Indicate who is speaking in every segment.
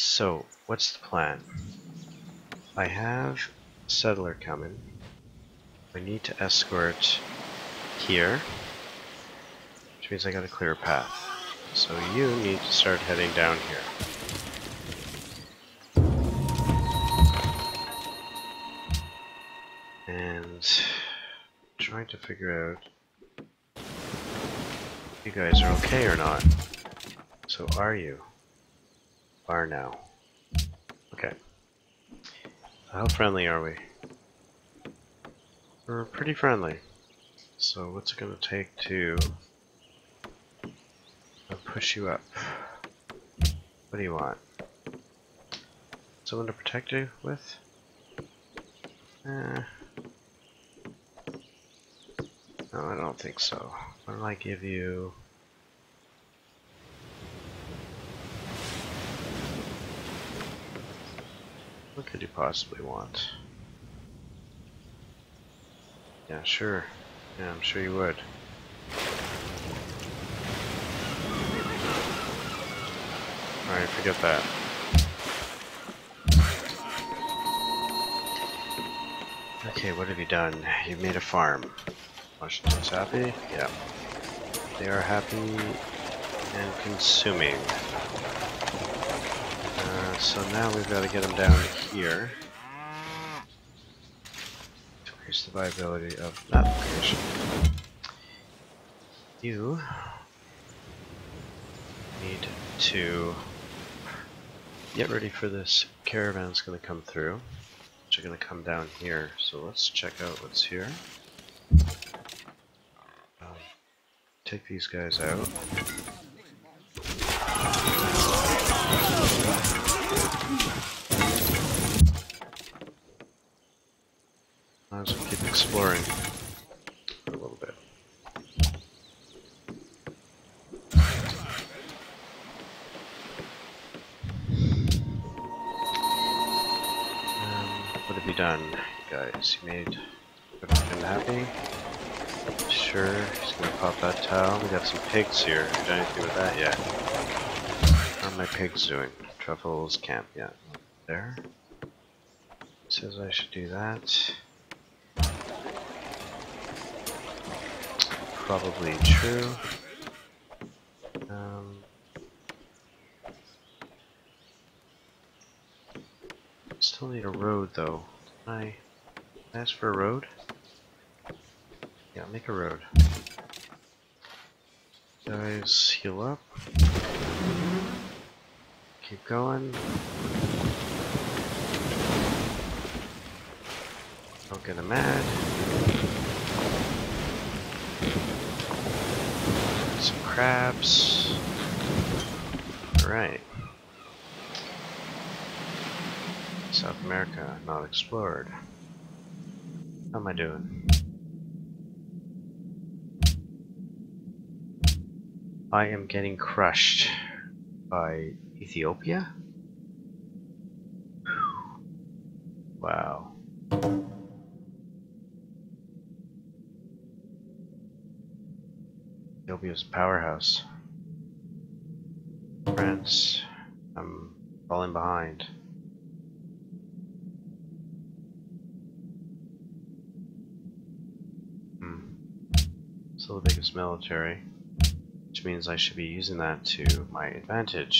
Speaker 1: So, what's the plan? I have a settler coming. I need to escort here, which means I gotta clear a path. So you need to start heading down here. And trying to figure out if you guys are okay or not. So are you? Are now. Okay. How friendly are we? We're pretty friendly. So what's it gonna take to push you up? What do you want? Someone to protect you with? No, I don't think so. Why don't I give you... What could you possibly want? Yeah, sure. Yeah, I'm sure you would. Alright, forget that. Okay, what have you done? You've made a farm. Washington's happy? Yeah. They are happy and consuming. So now we've got to get them down here to increase the viability of that location. You need to get ready for this caravan that's going to come through. Which are going to come down here. So let's check out what's here. Take these guys out. Might as well keep exploring for a little bit. What have you done, guys? You made everyone happy? Sure, he's gonna pop that towel. We got some pigs here. Haven't done anything with that yet. How are my pigs doing? Truffles camp, yeah. There. Says I should do that. Probably true. Still need a road though. Can I ask for a road? Yeah, make a road. Guys, heal up. Keep going. Don't get mad. Some crabs. Alright. South America, not explored. How am I doing? I am getting crushed by Ethiopia? Wow. Ethiopia's powerhouse. France, I'm falling behind. Still the biggest military, which means I should be using that to my advantage.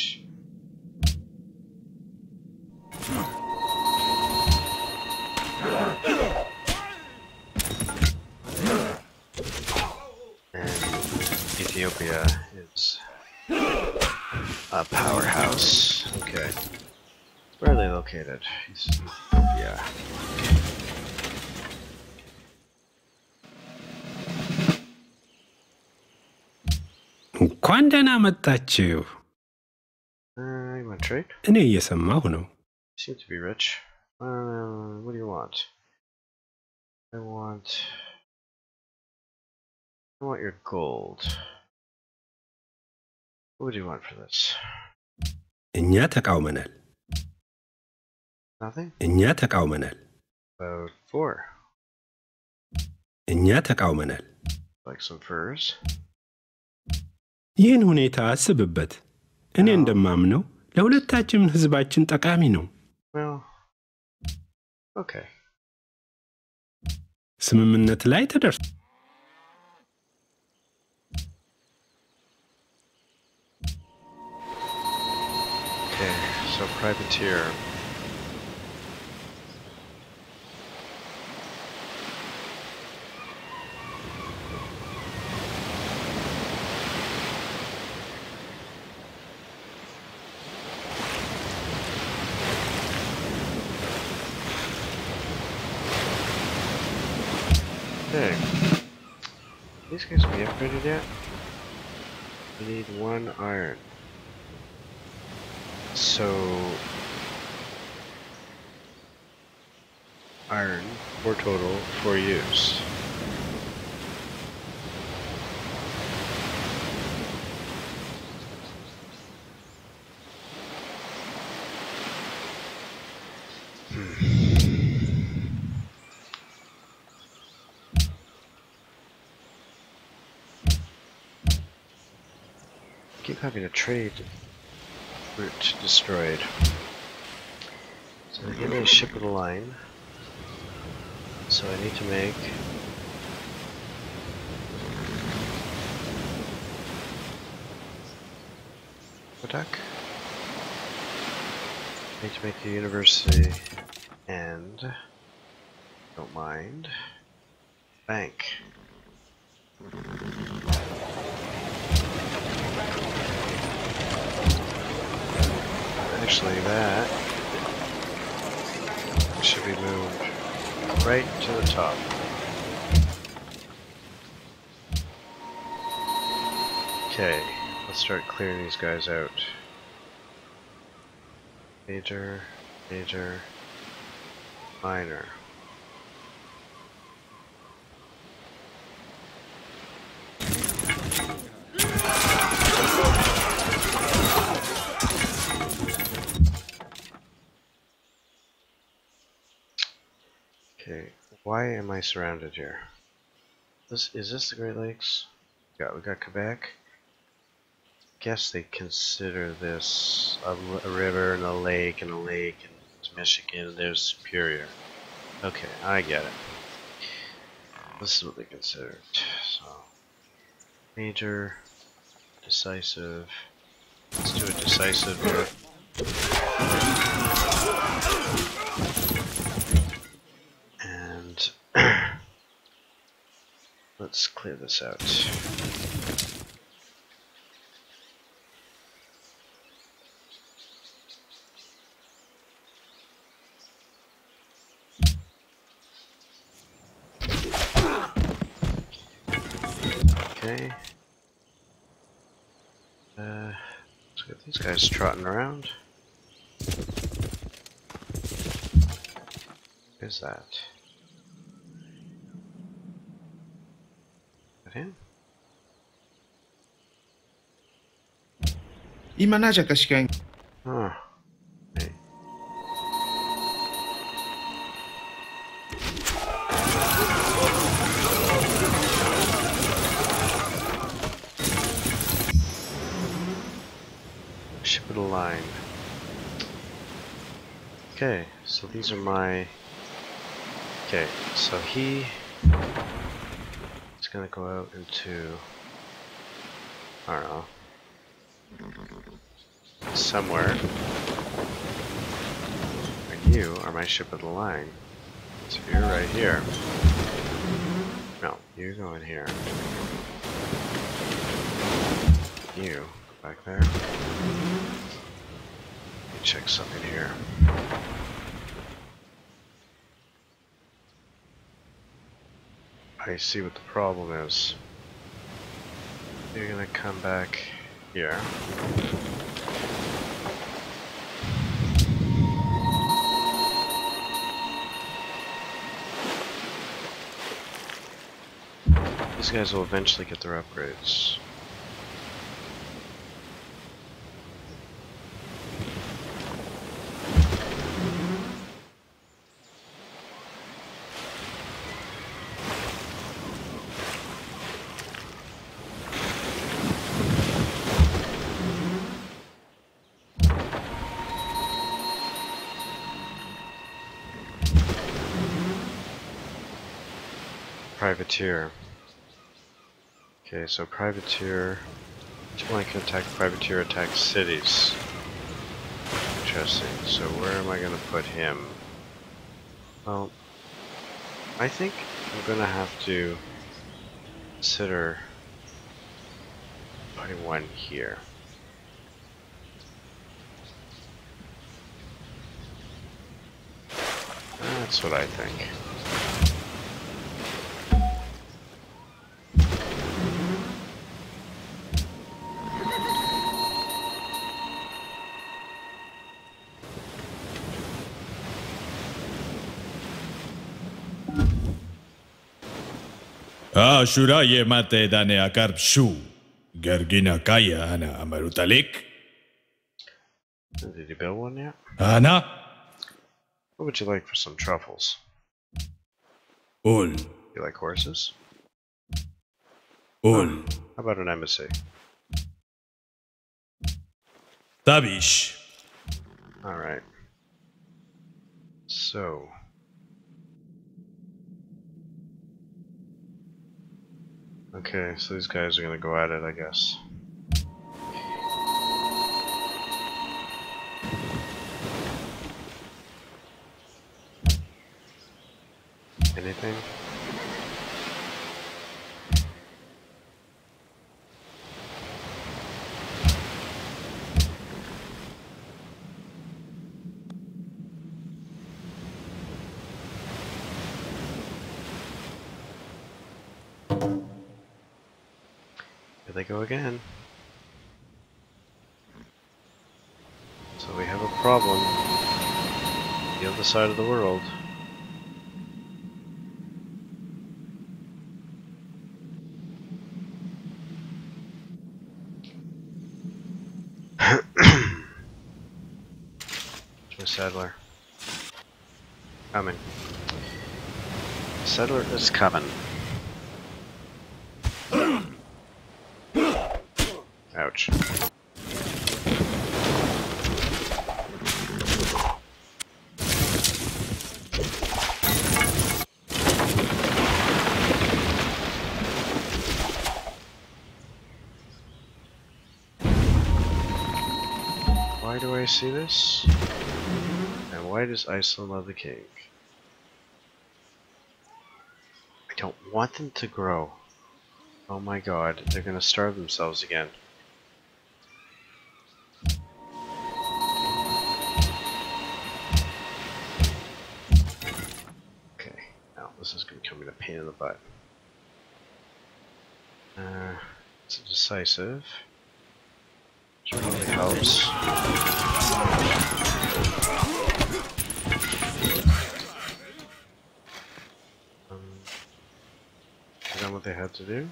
Speaker 1: And Ethiopia is a powerhouse. Okay. Where are they located? Ethiopia.
Speaker 2: እንኳን ደህና መጣችሁ።
Speaker 1: You want to trade?
Speaker 2: እኔ እየሰማሁ ነው።
Speaker 1: You seem to be rich. What do you want? I want your gold. What would you want for this?
Speaker 2: እኛ ተቃውመናል።
Speaker 1: Nothing?
Speaker 2: እኛ ተቃውመናል።
Speaker 1: About 4.
Speaker 2: እኛ ተቃውመናል።
Speaker 1: Like some furs?
Speaker 2: ይህን ሁኔታ አስብበት። እኔ እንደማምነው ለሁለታችንም ህዝባችን ጠቃሚ ነው።
Speaker 1: Well, okay.
Speaker 2: ስምምነት ላይ ተደርሷል።
Speaker 1: Okay, so privateer. Okay. These guys can be upgraded yet? We need 1 iron. So iron, 4 total, 4 use. Keep having a trade route destroyed. So they give me a ship of the line. So I need to make aqueduct. I need to make the university and don't mind bank. Actually, that should be moved right to the top. Okay, let's start clearing these guys out. Major, major, minor. Okay, why am I surrounded here? Is this the Great Lakes? Yeah, we got Quebec. Guess they consider this a river and a lake, and it's Michigan, and there's Superior. Okay, I get it. This is what they consider it. So, major, decisive. Let's do a decisive here. And let's clear this out. Okay. Let's get these guys trotting around. What is that? Is that him?
Speaker 3: 今なじゃか試験
Speaker 1: Oh. Hey. Ship of the line. Okay, so these are my... Okay, so he is gonna go out into... I don't know. Somewhere. And you are my ship of the line. So you're right here. No, you go in here. You go back there. Let me check something here. I see what the problem is. You're gonna come back here. These guys will eventually get their upgrades. Privateer. Okay, so privateer. Each blanket attack privateer attacks cities. Interesting. So where am I going to put him? Well, I think I'm going to have to consider putting one here. That's what I think.
Speaker 3: Shuraya mate dane akarp shu. Gergina kaya ana amarutalik.
Speaker 1: Did you build one yet?
Speaker 3: Ana?
Speaker 1: What would you like for some truffles?
Speaker 3: Ul.
Speaker 1: You like horses?
Speaker 3: Ul.
Speaker 1: How about an embassy?
Speaker 3: Tabish.
Speaker 1: Alright. So. Okay, so these guys are gonna go at it, I guess. Anything? Here they go again. So we have a problem. The other side of the world. My settler. Coming. Settler is coming. Ouch. Why do I see this? And why does Iceland love the king? I don't want them to grow. Oh my god, they're gonna starve themselves again. Okay, now this is becoming a pain in the butt. It's a decisive. Which really helps. Is that what they had to do?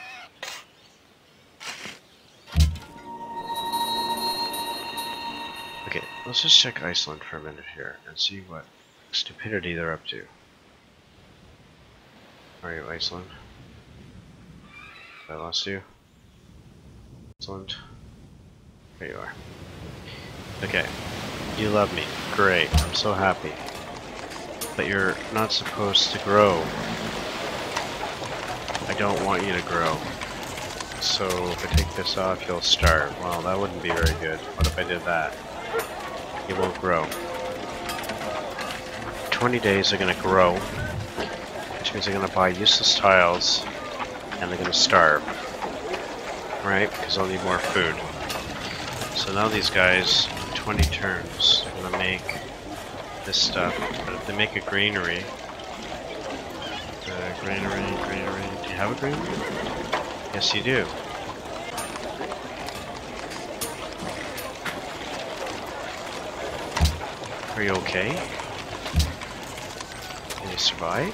Speaker 1: Okay, let's just check Iceland for a minute here and see what stupidity they're up to. Are you Iceland? I lost you? Iceland? There you are. Okay, you love me. Great, I'm so happy. But you're not supposed to grow. I don't want you to grow. So if I take this off, you'll starve. Well, that wouldn't be very good. What if I did that? You won't grow. 20 days they're gonna grow, which means they're gonna buy useless tiles, and they're gonna starve. Right? Because they'll need more food. So now these guys, in 20 turns, are gonna make this stuff. But if they make a granary, granary. Do you have a granary? Yes, you do. Are you okay? Can you survive?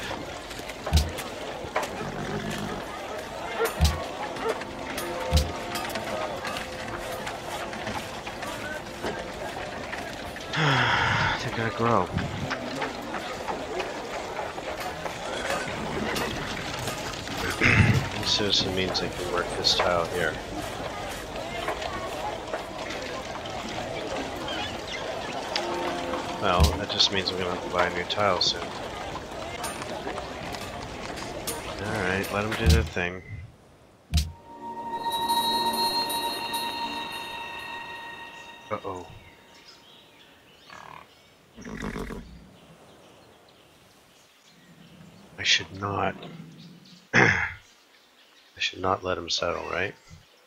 Speaker 1: They're gonna grow. Citizen means I can work this tile here. Well, that just means I'm gonna have to buy a new tile soon. Alright, let them do their thing. Uh-oh. I should not... I should not let him settle, right?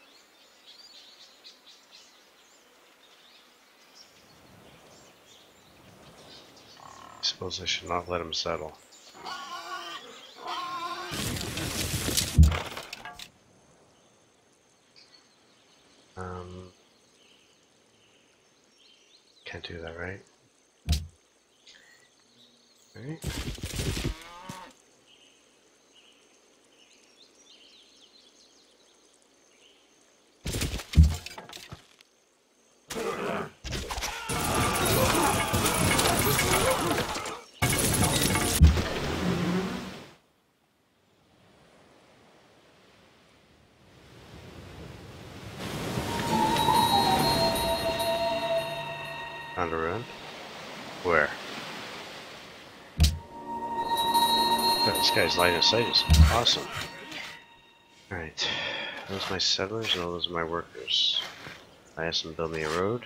Speaker 1: I suppose I should not let him settle. Can't do that, right? Right? Found a rune? Where? God, this guy's line of sight is awesome. Alright. Those are my settlers and those are my workers. I asked them to build me a road.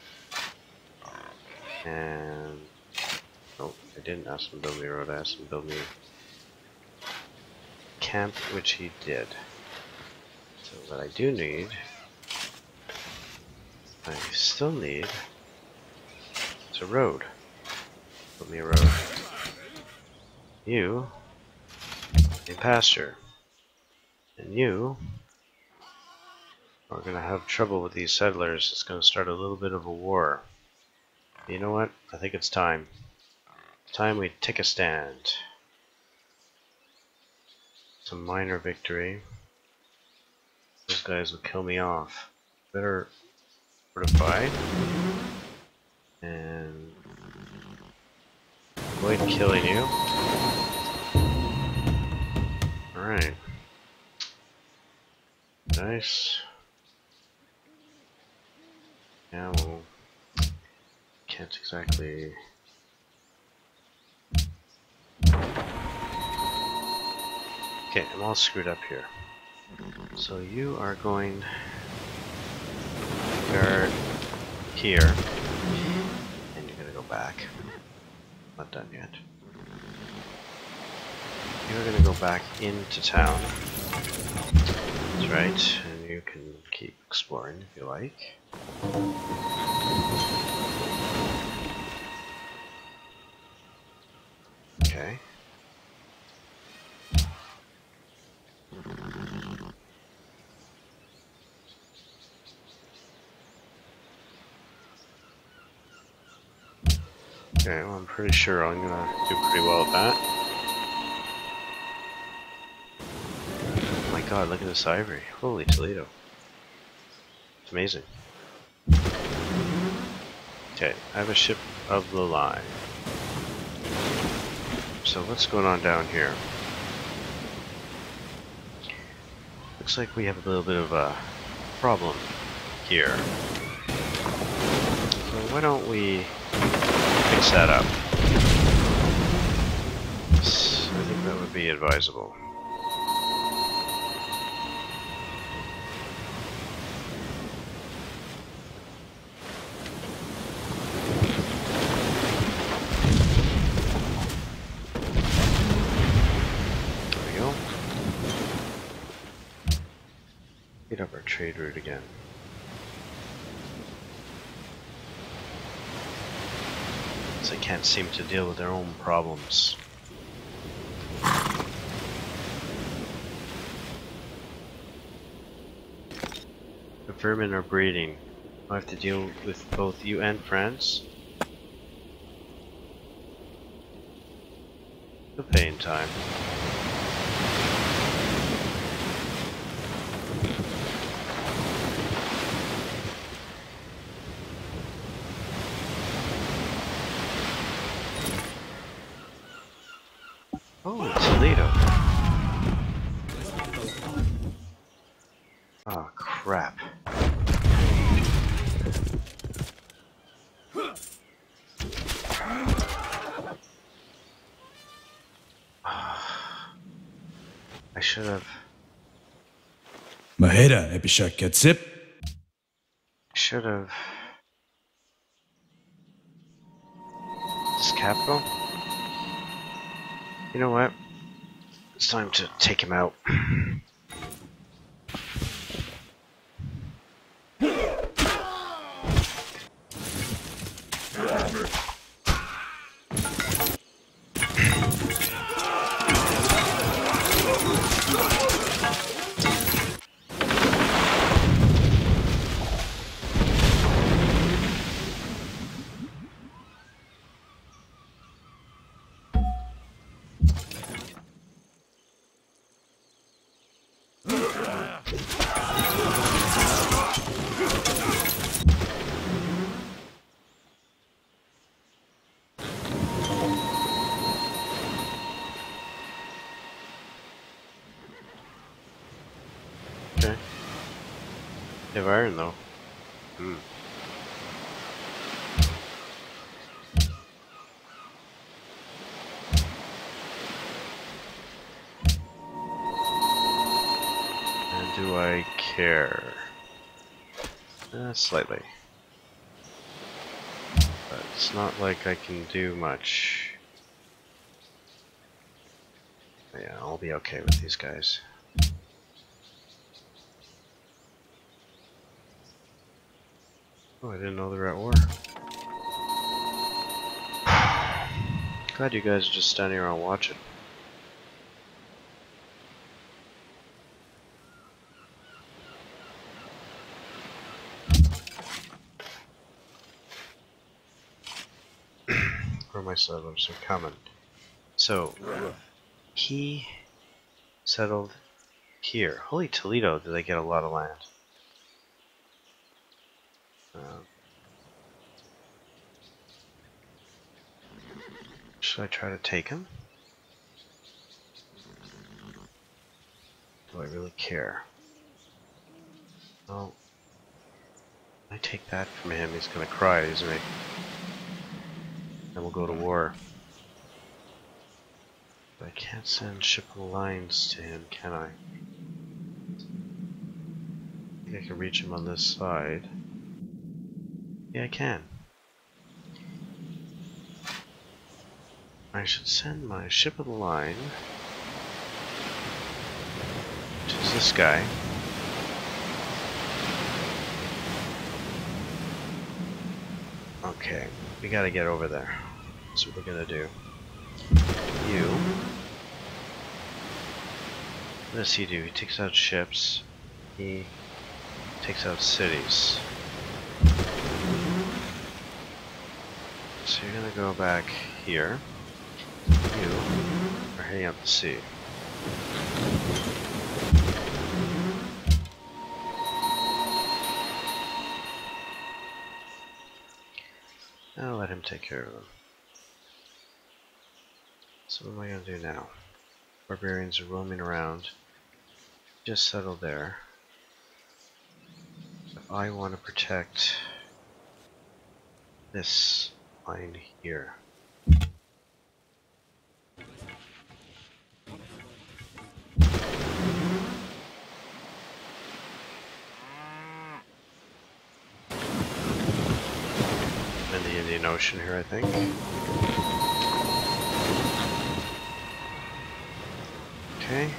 Speaker 1: And... nope, I didn't ask them to build me a road, I asked them to build me a camp, which he did. So what I do need... I still need... is a road. Build me a road. You... a pasture. And you... are gonna have trouble with these settlers. It's gonna start a little bit of a war. You know what? I think it's time. It's time we take a stand. It's a minor victory. Those guys will kill me off. Better fortify. And avoid killing you. Alright. Nice. Yeah, well, can't exactly... Okay, I'm all screwed up here. So you are going to guard here, and you're gonna go back. Not done yet. You're gonna go back into town. That's right, and you can keep exploring if you like. Okay. Okay, well, I'm pretty sure I'm gonna do pretty well at that. Oh my god, look at this ivory. Holy Toledo. It's amazing. Okay, I have a ship of the line. So what's going on down here? Looks like we have a little bit of a problem here. So why don't we fix that up? I think that would be advisable. Get up our trade route again. They can't seem to deal with their own problems. The vermin are breeding. I have to deal with both you and France. The pain time. Oh, Toledo. Oh, crap. I should have.
Speaker 3: Mahera epishaketsip.
Speaker 1: Should have. This capital? You know what? It's time to take him out. Okay. They have iron though. Hmm. And do I care? Slightly. But it's not like I can do much. But yeah, I'll be okay with these guys. Oh, I didn't know they were at war. Glad you guys are just standing around watching. Where my settlers are coming. So, he settled here. Holy Toledo, did they get a lot of land. Should I try to take him? Do I really care? Oh, I take that from him, he's gonna cry, isn't he? Then we'll go to war. But I can't send shipping lines to him, can I? I think I can reach him on this side. Yeah, I can. I should send my ship of the line, which is this guy. Okay, we gotta get over there. That's what we're gonna do. You. What does he do? He takes out ships. He takes out cities. So you're gonna go back here. You are heading out to sea. I'll let him take care of them. So what am I going to do now? Barbarians are roaming around. Just settle there. But I want to protect this line here. In the Indian Ocean here, I think. Okay.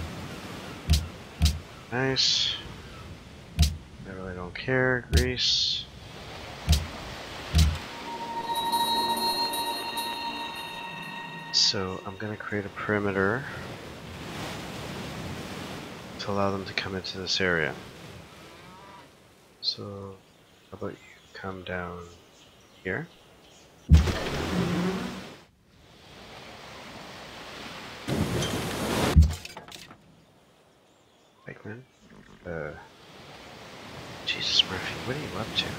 Speaker 1: Nice. I really don't care. Greece. So I'm gonna create a perimeter to allow them to come into this area. So how about you come down here? Pikeman? Jesus Murphy, what are you up to?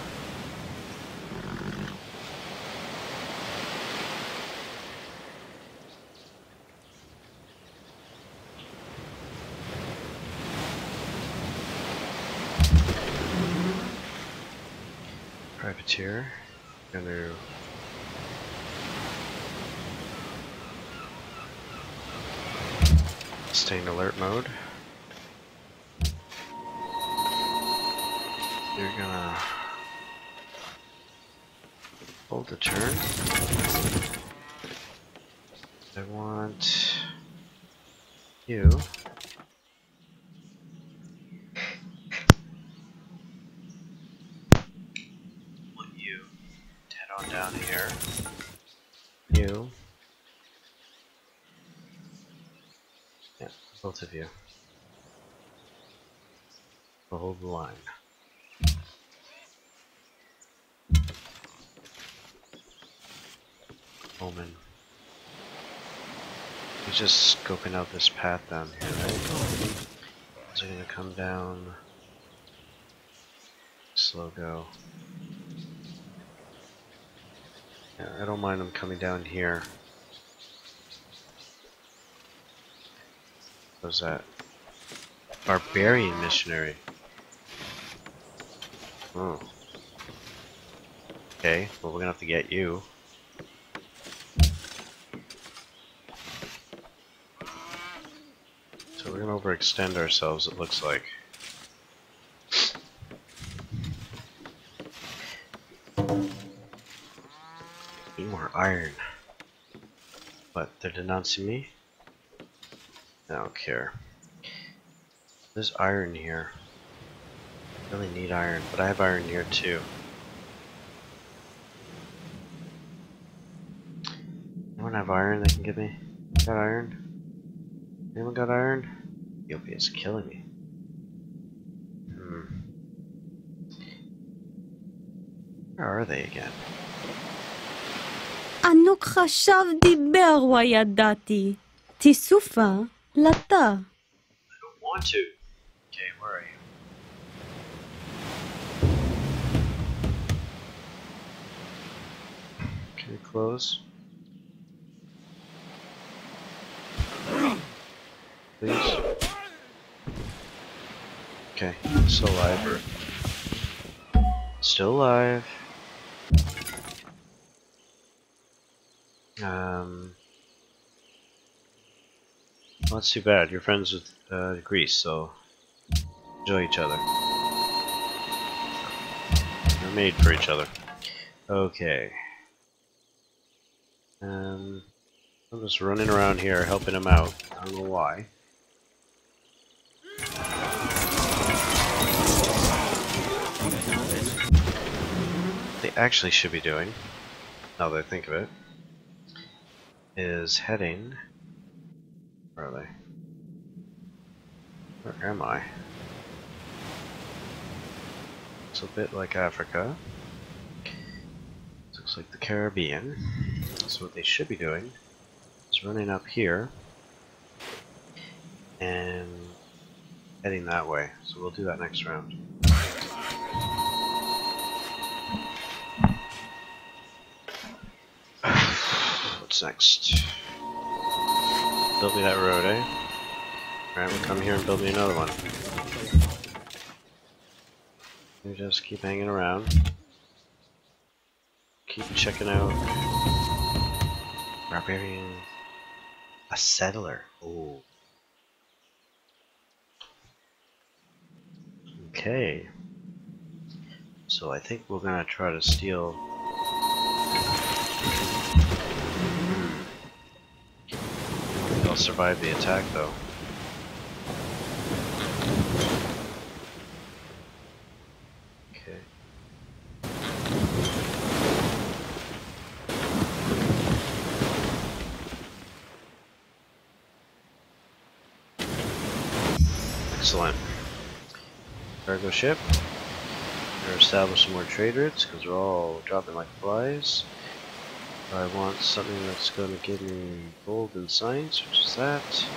Speaker 1: Privateer. Gonna Stay in alert mode. You're gonna hold the turn. I want you. Want you to head on down here. You. Yeah, both of you. Hold the line. Omen. We're just scoping out this path down here, right? So we're gonna come down. Slow go. Yeah, I don't mind them coming down here. What's that? Barbarian missionary. Oh. Okay, well we're gonna have to get you. So we're gonna overextend ourselves, it looks like. Need more iron. But they're denouncing me? I don't care. There's iron here. I really need iron, but I have iron here too. Anyone have iron they can give me? Got iron? Anyone got iron? Ethiopia is killing me. Where are they again?
Speaker 4: ענוק חשב דיבר וידעתי, תסופה לתה.
Speaker 1: I don't want to. Okay, where are you? Can you close? Please? Okay, still alive. Still alive. Well, that's too bad. You're friends with Greece, so enjoy each other. You're made for each other. Okay. I'm just running around here helping him out. I don't know why. What they actually should be doing, now that I think of it, is heading. Where are they? Where am I? It's a bit like Africa. Looks like the Caribbean. So what they should be doing is running up here and heading that way. So we'll do that next round. What's next? Build me that road, eh? Alright, we'll come here and build me another one. You just keep hanging around. Keep checking out. Barbarian. A settler. Ooh. Okay. So I think we're gonna try to steal. They'll survive the attack though. Okay. Excellent. Cargo ship. We're establishing more trade routes because we're all dropping like flies. I want something that's going to give me gold and science, which is that.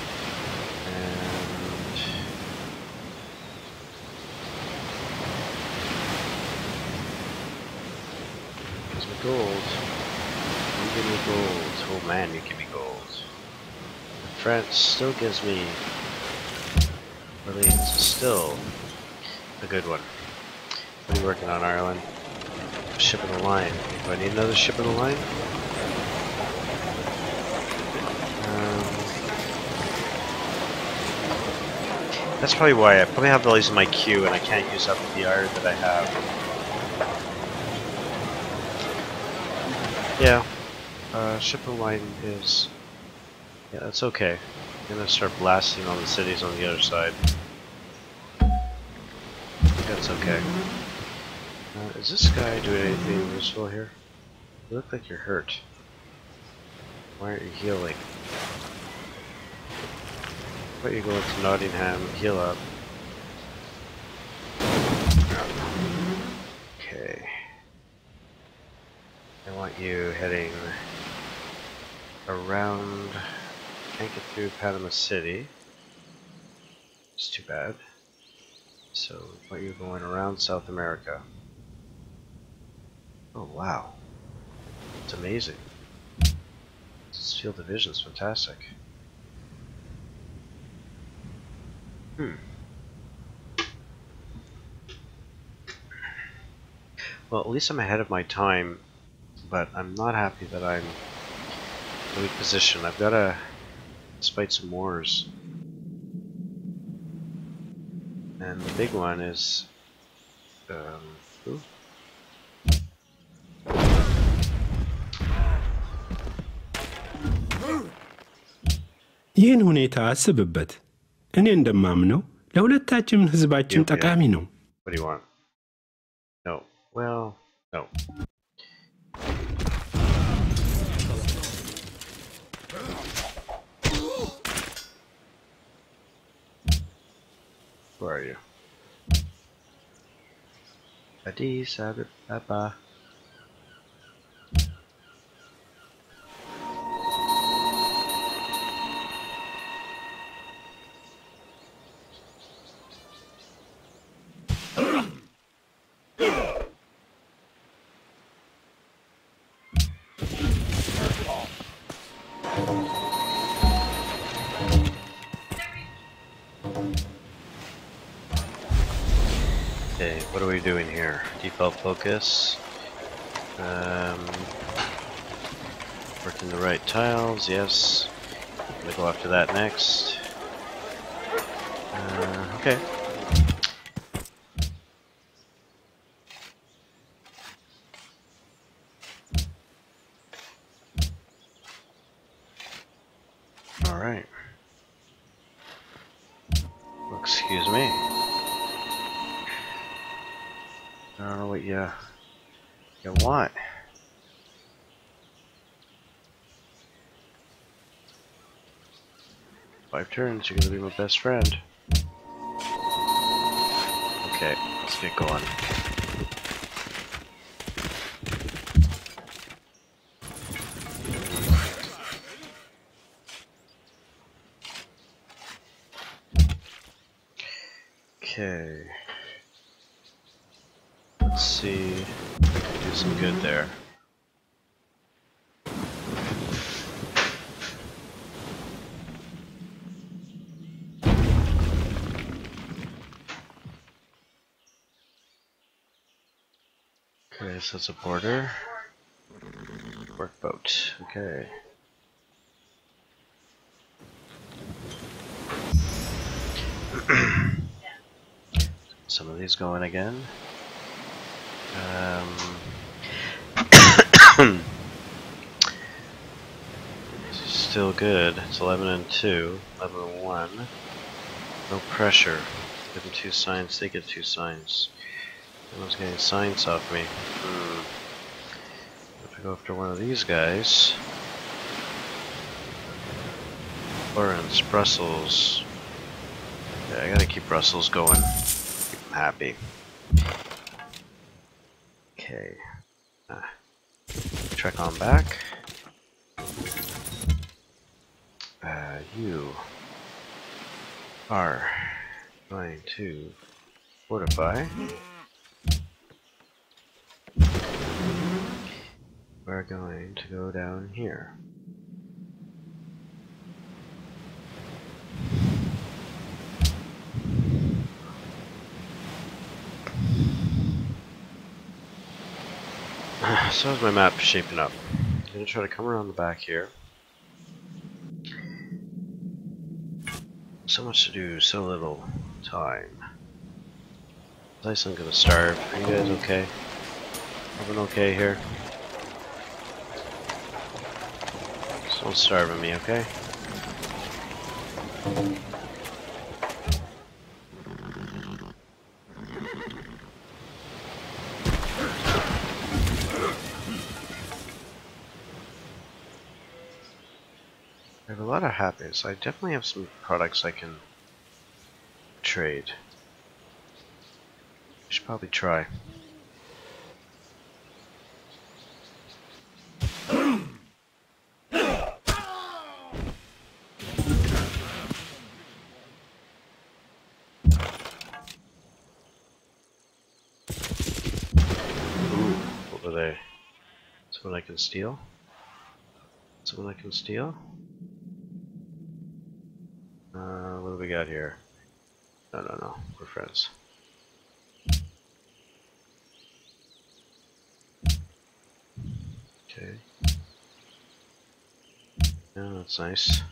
Speaker 1: And gives me gold. You give me gold. Oh man, you give me gold. France still gives me. Orleans is still a good one. What are you working on, Ireland? Ship of the line. Do I need another ship of the line? That's probably why I probably have all these in my queue and I can't use up the iron that I have. Yeah, shipment line is... Yeah, that's okay. I'm gonna start blasting on the cities on the other side. That's okay. Is this guy doing anything useful here? You look like you're hurt. Why aren't you healing? Why don't you go into Nottingham, heal up. Okay. I want you heading around. Can't get through Panama City. It's too bad. So, I want you going around South America. Oh wow. It's amazing. This field of vision is fantastic. Well, at least I'm ahead of my time, but I'm not happy that I'm in a weak position. I've got to fight some wars. And the big one is... ooh.
Speaker 2: ይህን ሁኔታ አስብበት። እኔ እንደማምነው ለሁለታችንም ህዝባችን ጠቃሚ ነው።
Speaker 1: What do you want? No. Well, no. Where are you? Addis Ababa. Okay, what are we doing here? Default focus. Working the right tiles, yes. I'm gonna go after that next. Okay. Alright. Well, excuse me. I don't know what you want. 5 turns, you're gonna be my best friend. Okay, let's get going. Okay. Let's see if we can do some good there. Okay, so it's a border. Workboat. Okay. Some of these going again. Still good. It's 11 and 2, 11 and 1. No pressure. Give them 2 signs, they get 2 signs. Everyone's getting signs off me. If I go after one of these guys. Florence, Brussels. Yeah, I gotta keep Brussels going. Keep them happy. Okay. Trek on back. You are going to fortify. We're going to go down here. So how's my map shaping up? I'm going to try to come around the back here. So much to do, so little. time. At least I'm gonna starve. Are you guys okay? Everyone okay here? Just don't starve at me, okay? I have a lot of happiness. I definitely have some products I can trade. I should probably try. Ooh, what were they? Someone I can steal? Someone I can steal? What do we got here? No, we're friends. Okay. Yeah, that's nice.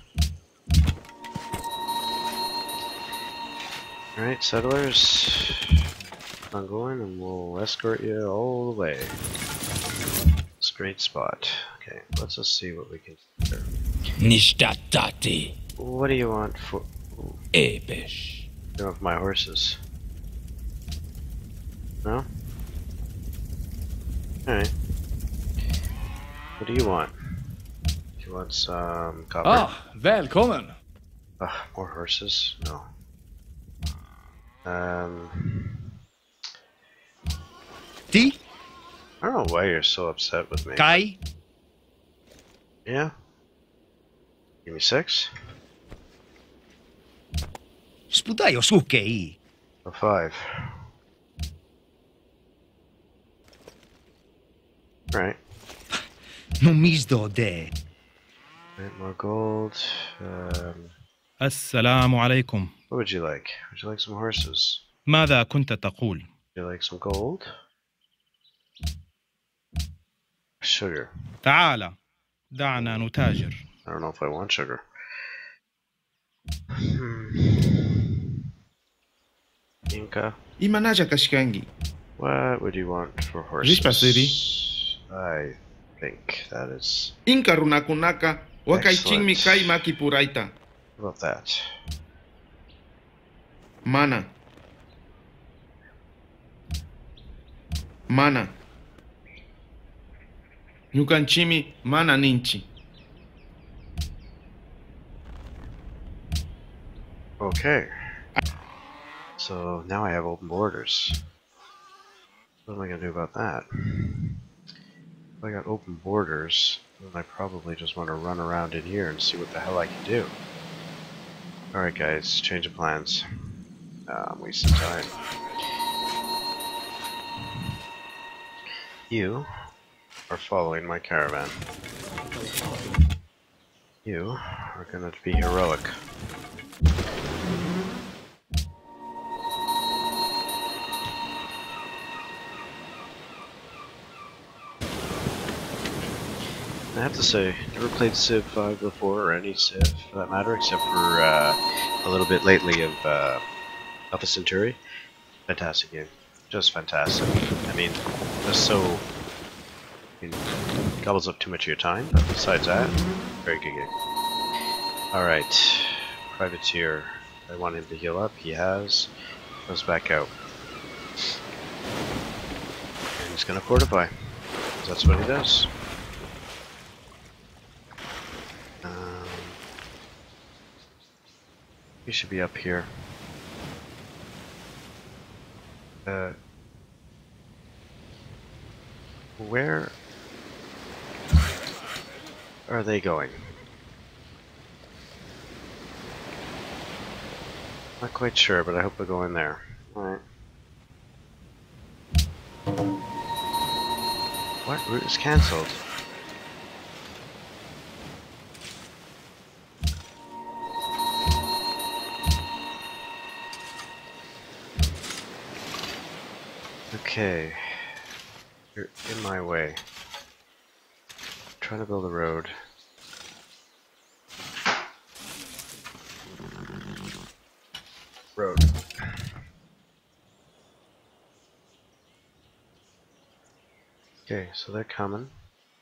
Speaker 1: Alright, settlers. I'm going and we'll escort you all the way. Straight spot. Okay, let's just see what we can do here.
Speaker 5: Nishtatati
Speaker 1: What do you want for...
Speaker 5: Ebesh.
Speaker 1: You want for my horses? No? Alright. What do you want? You want some copper?
Speaker 5: Välkommen!
Speaker 1: More horses? No.
Speaker 5: Ti,
Speaker 1: I don't know why you're so upset with me.
Speaker 5: Kai,
Speaker 1: Yeah? Give me 6?
Speaker 5: sputai jos ukei.
Speaker 1: Or 5? Alright.
Speaker 5: No misdo de.
Speaker 1: Right, more gold.
Speaker 6: السلام عليكم.
Speaker 1: What would you like? Would you like some horses?
Speaker 6: ماذا كنت تقول؟
Speaker 1: Would you like some gold? Sugar.
Speaker 6: تعال دعنا نتاجر.
Speaker 1: I don't know if I want sugar. Inca.
Speaker 7: Imanaja Kashkangi.
Speaker 1: What would you want for horses?
Speaker 7: Rispa City.
Speaker 1: I think that is...
Speaker 7: Inka runakunaka. Wakaiching mi kai maki puraita.
Speaker 1: How about that?
Speaker 7: Mana. Mana. Nyukanchimi mana ninchi.
Speaker 1: Okay. So now I have open borders. What am I going to do about that? If I got open borders, then I probably just want to run around in here and see what the hell I can do. Alright guys, change of plans. I'm wasting time. You are following my caravan. You are going to be heroic. I have to say, never played Civ 5 before, or any Civ for that matter, except for a little bit lately of Alpha Centauri. Fantastic game. Just fantastic. I mean, just so... I mean, gobbles up too much of your time, but besides that, very good game. Alright, Privateer. I want him to heal up, he has. Goes back out. And he's gonna fortify. 'Cause that's what he does. He should be up here. Where are they going? Not quite sure, but I hope they're going there. Alright. What? Route is cancelled. Okay, you're in my way. I'm trying to build a road. Road. Okay, so they're coming.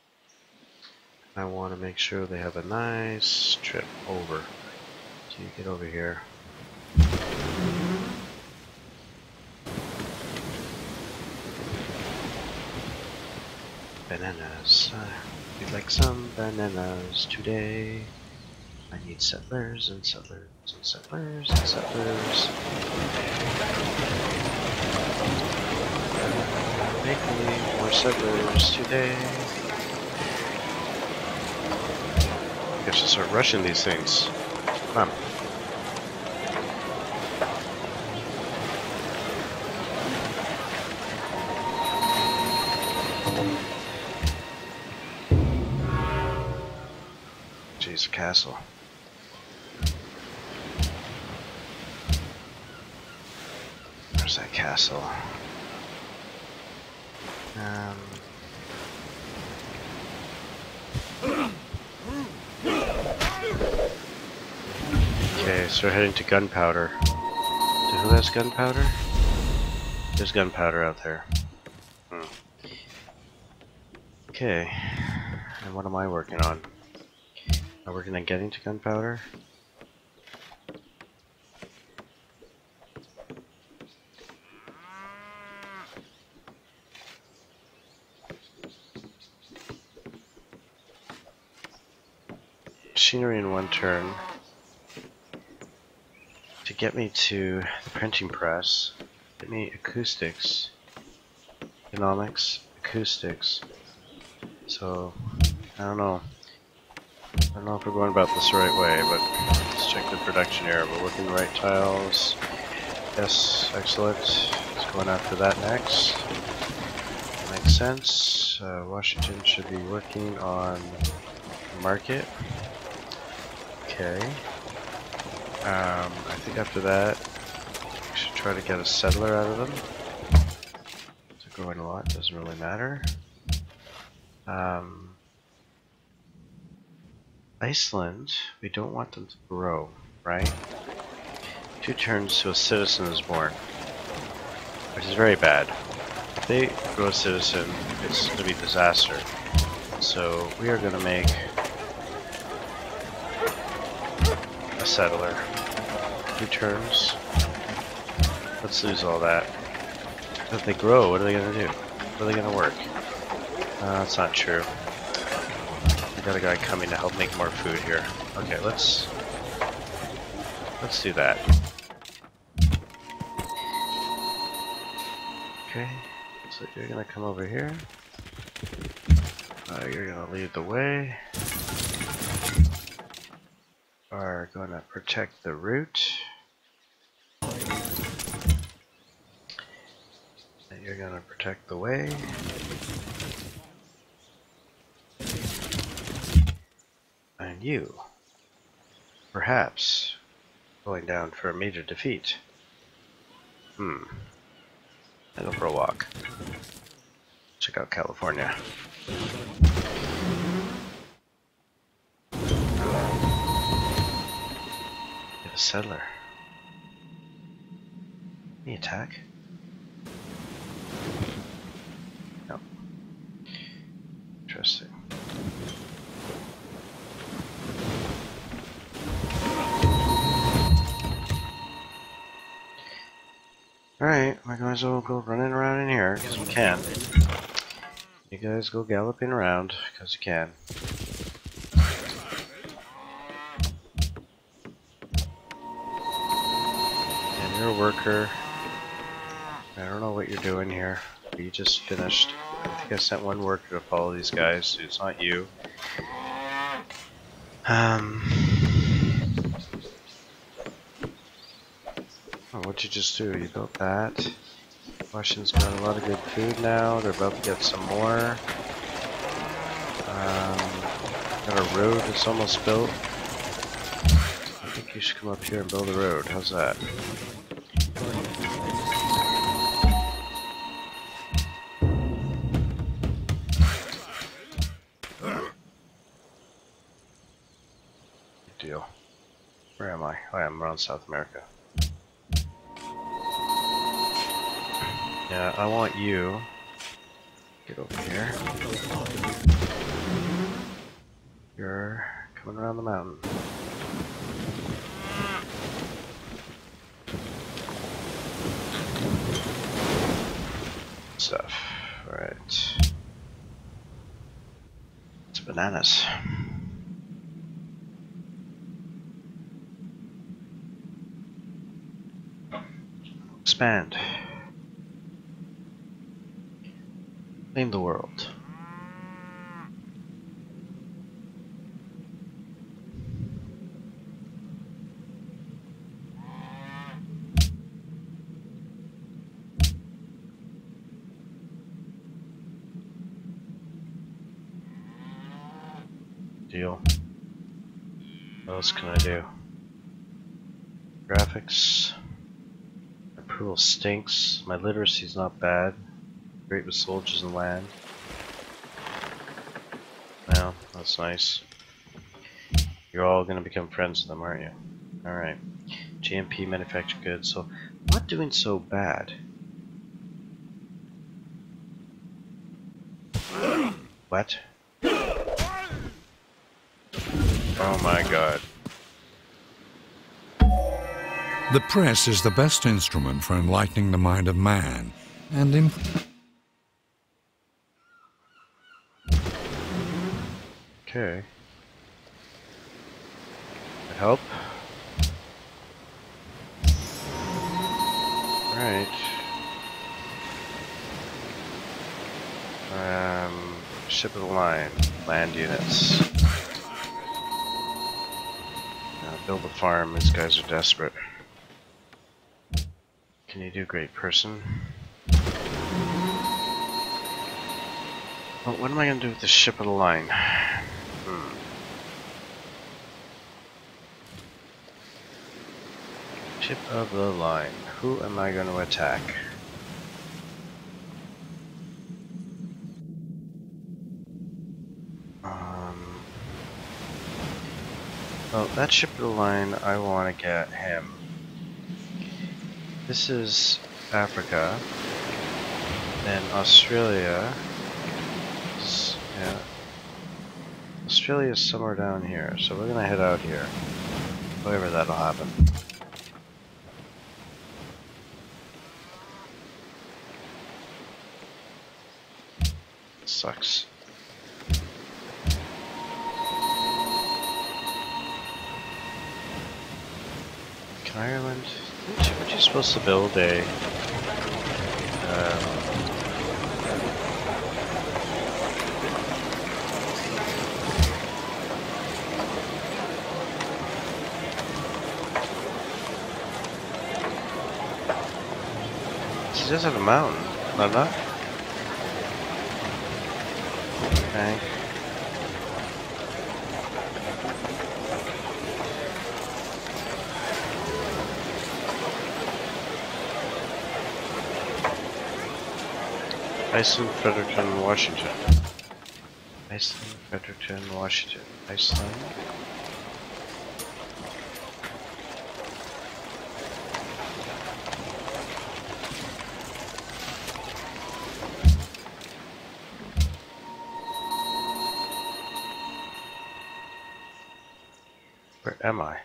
Speaker 1: I want to make sure they have a nice trip over. So you get over here. Bananas. We'd like some bananas today. I need settlers and settlers and settlers and settlers. Make me more settlers today. I should start rushing these things. Come on. Jeez, castle. Where's that castle? Okay, so we're heading to gunpowder. So who has gunpowder? There's gunpowder out there. Okay, and what am I working on? Am I working on getting to gunpowder? Machinery in one turn. To get me to the printing press, get me acoustics, economics, acoustics. So, I don't know if we're going about this the right way, but let's check the production area. We're working the right tiles. Yes, excellent. Let's go on after that next. Makes sense. Washington should be working on market. Okay. I think after that, we should try to get a settler out of them. They're growing a lot, doesn't really matter. Iceland, we don't want them to grow, right? 2 turns to a citizen is born, which is very bad. If they grow a citizen, it's going to be a disaster. So we are going to make a settler. 2 turns. Let's lose all that. If they grow, what are they going to do? What are they going to work? That's not true. We got a guy coming to help make more food here. Okay, let's do that. Okay, so you're gonna come over here. You're gonna lead the way. Are gonna protect the route. And you're gonna protect the way. And you, perhaps, going down for a major defeat. I go for a walk. Check out California. You have a settler. Can you attack? No. Interesting. Alright, we might as well go running around in here, because we can. You guys go galloping around, because you can. And you're a worker. I don't know what you're doing here, but you just finished. I think I sent one worker to follow these guys, so it's not you. Oh, what'd you just do? You built that. Washington's got a lot of good food now. They're about to get some more. Got a road that's almost built. I think you should come up here and build a road. How's that? Good deal. Where am I? Oh, I'm around South America. Yeah, I want you Get over here. You're coming around the mountain. Stuff. Alright. It's bananas. Expand. Name the world. Deal. What else can I do? Graphics. My approval stinks. My literacy's not bad. Great with soldiers and land. Well, that's nice. You're all gonna become friends with them, aren't you? Alright. GMP manufactured goods, so I'm not doing so bad. What? Oh my god.
Speaker 8: The press is the best instrument for enlightening the mind of man and
Speaker 1: Okay. That help? Right. Ship of the line. Land units. Now build a farm. These guys are desperate. Can you do great person? Well, what am I going to do with the ship of the line? Ship of the line. Who am I going to attack? Well, that ship of the line, I want to get him. This is Africa. Then Australia. Yeah. Australia is somewhere down here, so we're gonna head out here. However that'll happen. Sucks. Can Ireland? Weren't you supposed to build a She does have a mountain, not enough? Okay. Iceland, Fredericton, Washington. Iceland, Fredericton, Washington. Iceland. Where am I?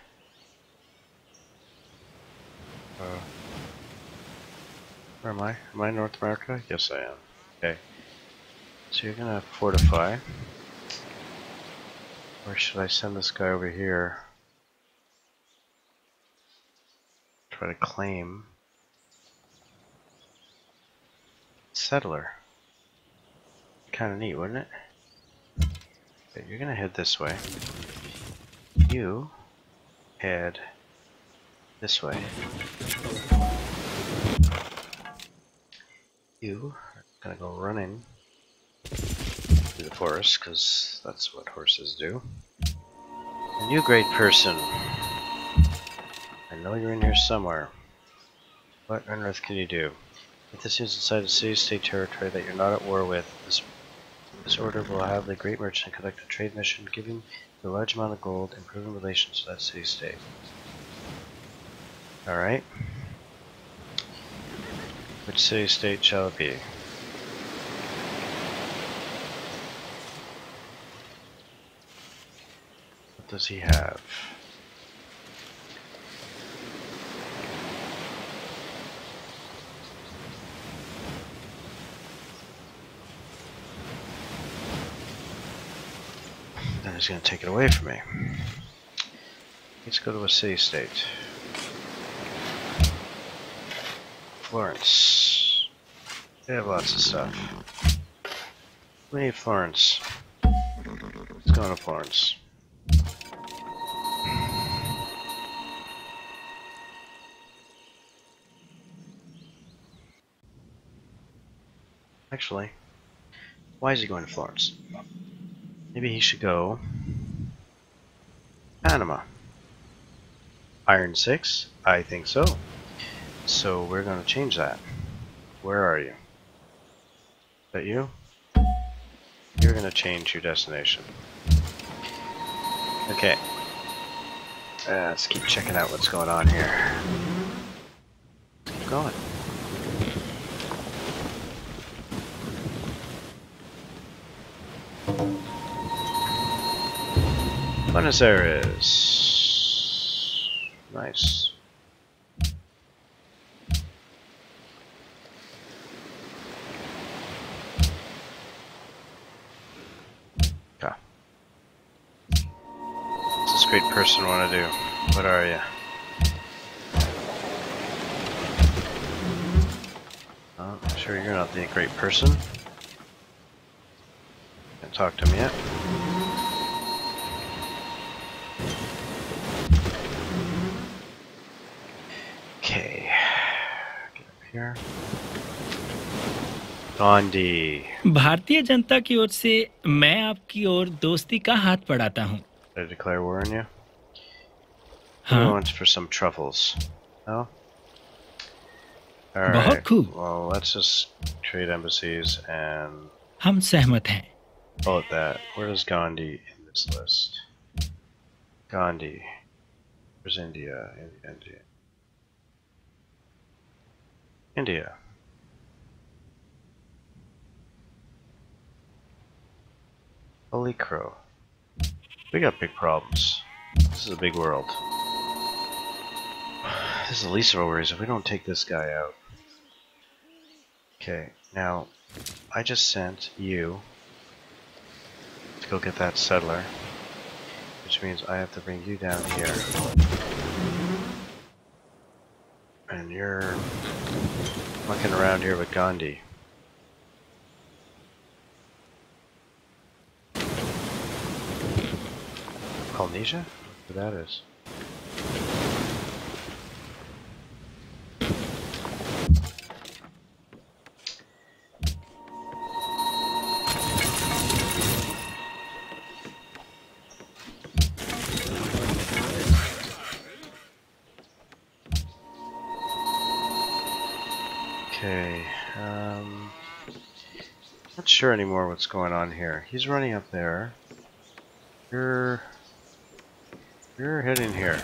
Speaker 1: Where am I? Am I in North America? Yes, I am. Okay. So you're gonna fortify. Or should I send this guy over here? Try to claim. Settler. Kinda neat, wouldn't it? Okay, you're gonna head this way. You head this way. You are gonna go running through the forest, because that's what horses do. And you, great person, I know you're in here somewhere. What on earth can you do? If this is inside a city-state territory that you're not at war with, this order will have the great merchant conduct a trade mission, giving you a large amount of gold, improving relations to that city-state. Alright. Which city-state shall it be? does he have? Then he's going to take it away from me. Let's go to a city-state. Florence. They have lots of stuff. We need Florence. Let's go to Florence. Actually, why is he going to Florence? Maybe he should go Panama. Iron 6? I think so. So we're going to change that. Where are you? Is that you? You're going to change your destination. Okay. Let's keep checking out what's going on here. Keep going. Buenos Aires. Nice. Okay. What's this great person want to do? What are you? Oh, I'm sure you're not the great person. Can't talk to me yet. Okay, get up here. Gandhi.
Speaker 9: Bharatiya Janata की ओर से मैं आपकी ओर दोस्ती का हाथ बढ़ाता हूँ.
Speaker 1: Did I declare war on you?
Speaker 9: हाँ.
Speaker 1: Who wants for some truffles? No?
Speaker 9: बहुत
Speaker 1: Alright,
Speaker 9: खूब.
Speaker 1: well, let's just trade embassies and
Speaker 9: हम सहमत हैं.
Speaker 1: call it that. Where is Gandhi in this list? Gandhi. Where's India? India. India. Holy crow. We got big problems. This is a big world. This is the least of our worries if we don't take this guy out. Okay, now I just sent you to go get that settler, which means I have to bring you down here. And you're mucking around here with Gandhi. Polynesia? Who that is? Okay, not sure anymore what's going on here. He's running up there. You're heading here.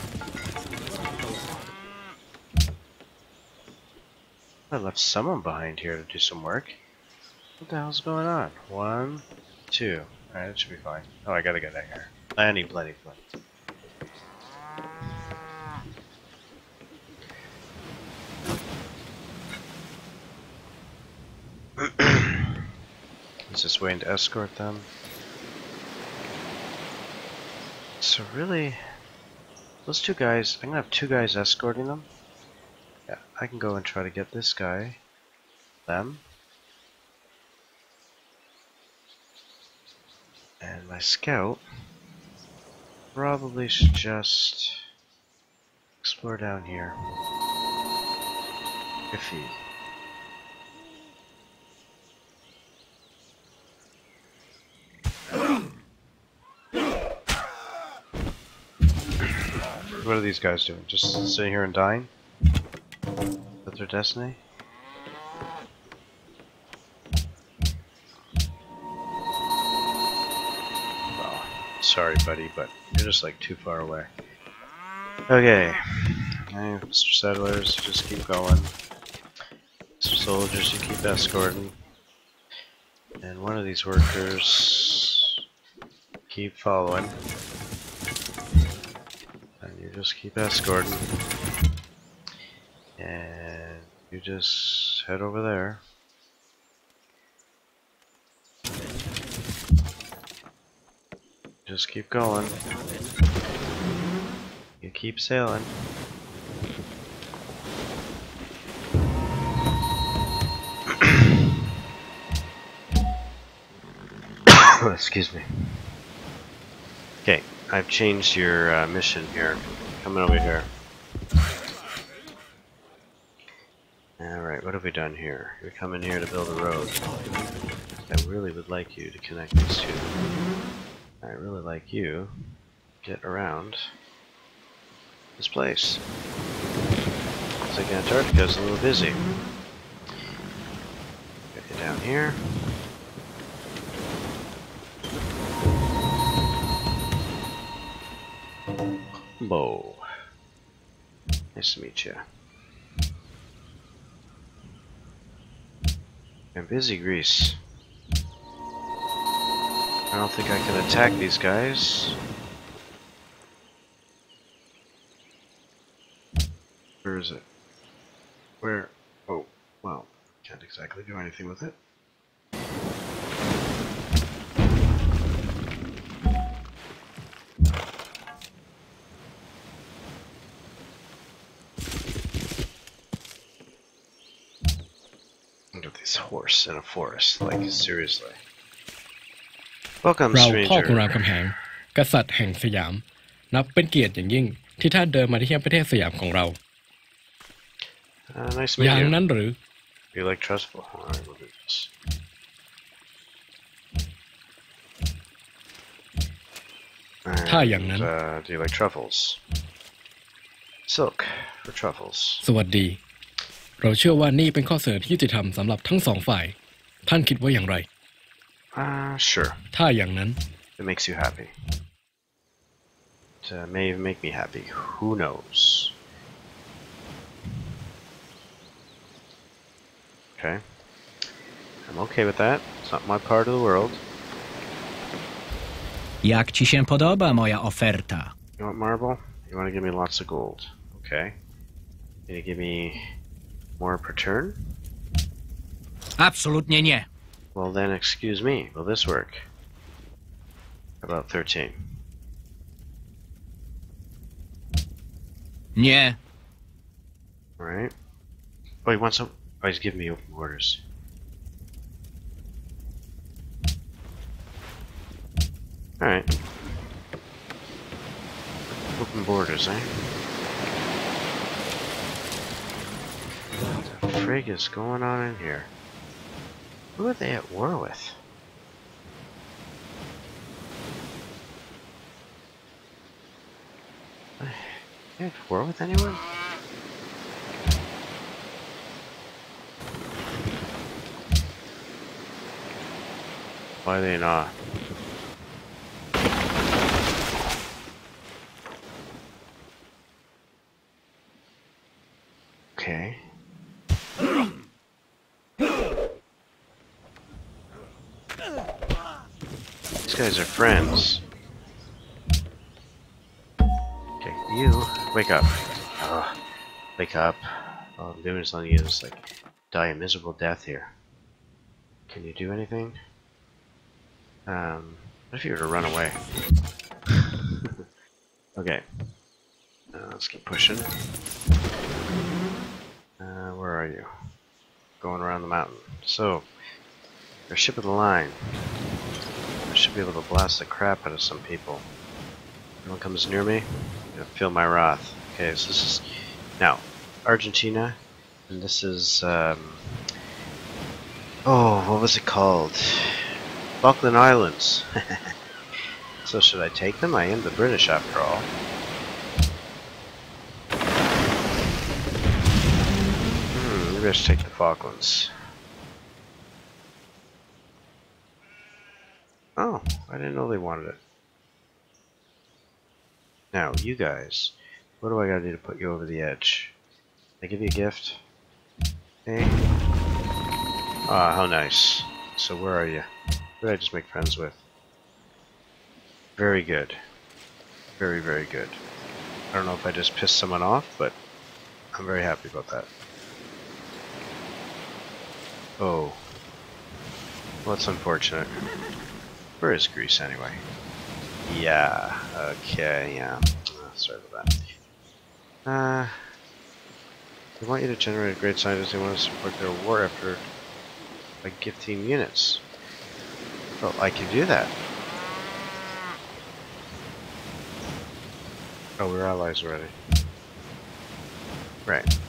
Speaker 1: I left someone behind here to do some work. What the hell's going on? 1, 2. Alright, that should be fine. Oh, I gotta get out here. I need plenty of flint. Is this waiting to escort them? So really, those two guys, I'm gonna have 2 guys escorting them. Yeah, I can go and try to get this guy, them, and my scout probably should just explore down here. Iffy. What are these guys doing? Just sitting here and dying? That's their destiny? Well, sorry buddy, but you're just like too far away. Okay. Hey, Mr. Settlers, just keep going. Mr. Soldiers, you keep escorting. And one of these workers keep following. you just keep escorting. And you just head over there. Just keep going. You keep sailing. Excuse me. Okay, I've changed your mission here. Coming over here. Alright, what have we done here? You're coming here to build a road. I really would like you to connect these two. I really like you to get around this place. Looks like Antarctica's a little busy. Get you down here. Bo. Nice to meet you. I'm busy, Greece. I don't think I can attack these guys. Where is it? Where? Oh, well, can't exactly do anything with it. Look at this horse in a forest, like seriously. Welcome,
Speaker 10: เราพ่อ
Speaker 1: stranger.
Speaker 10: ของรามคำแหงกษัตริย์แห่งสยาม นับเป็นเกียรติอย่างยิ่งที่ท่านเดินมาที่เยี่ยมประเทศสยามของเรา
Speaker 1: Nice to
Speaker 10: อย่า
Speaker 1: meet
Speaker 10: ง
Speaker 1: you.
Speaker 10: นั้นหรือ
Speaker 1: You like trustful? Alright, we'll do this.
Speaker 10: Tha yang nan.
Speaker 1: Do you like truffles? Silk for truffles.
Speaker 10: สวัสดี เราเชื่อว่านี่เป็นข้อเสนอที่ยุติธรรมสำหรับทั้งสองฝ่าย ท่านคิดว่าอย่างไร
Speaker 1: Sure.
Speaker 10: ถ้าอย่างนั้น
Speaker 1: It makes you happy. It may even make me happy. Who knows? Okay. I'm okay with that. It's not my part of the world.
Speaker 11: Jak ci się podoba moja oferta?
Speaker 1: You want marble? You want to give me lots of gold. Okay. Can you give me more per turn?
Speaker 11: Absolutnie nie.
Speaker 1: Well then, excuse me. Will this work? About 13.
Speaker 11: Nie.
Speaker 1: Alright. Oh, he wants some... Oh, he's giving me open orders. Alright. Open borders, eh? What the frig is going on in here? Who are they at war with? Are they at war with anyone? Why are they not? Okay. These guys are friends. Okay, you wake up. Wake up. All I'm doing is letting you just like die a miserable death here. Can you do anything? What if you were to run away? Okay. Let's keep pushing. Where are you? Going around the mountain. So, you're a ship of the line. I should be able to blast the crap out of some people. Anyone comes near me, you're gonna feel my wrath. Okay, so this is now Argentina, and this is oh, what was it called? Falkland Islands. So should I take them? I am the British after all. Maybe I should take the Falklands. Oh, I didn't know they wanted it. Now, you guys, what do I gotta do to put you over the edge? Can I give you a gift? Hey? Ah, how nice. So where are you? Who did I just make friends with? Very good. Very, very good. I don't know if I just pissed someone off, but I'm very happy about that. Oh. Well, that's unfortunate. Where is Greece anyway? Yeah, okay, yeah. Sorry about that. They want you to generate a great scientist. They want to support their war effort by gifting units. Well, I can do that. Oh, we're allies already. Right.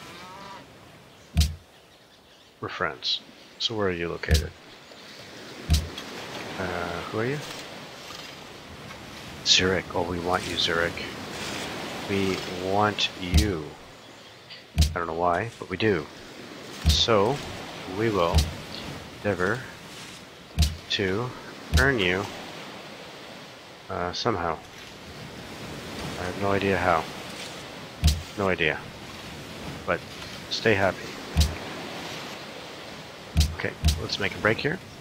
Speaker 1: We're friends. So where are you located? Who are you? Zurich. Oh, we want you, Zurich. We want you. I don't know why, but we do. So, we will endeavor to earn you somehow. I have no idea how. No idea. But stay happy. Okay, let's make a break here.